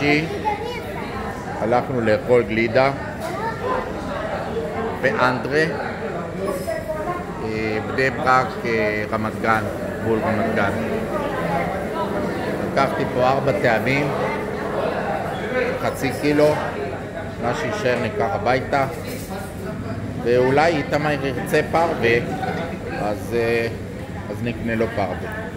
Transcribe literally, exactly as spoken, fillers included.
שישי הלכנו לאכול גלידה באנדרה, בני ברק, רמת גן, גבול רמת גן. לקחתי פה ארבע טעמים, חצי קילו, מה שישאר ניקח הביתה, ואולי איתמר ירצה פרווה, אז, אז נקנה לו פרווה.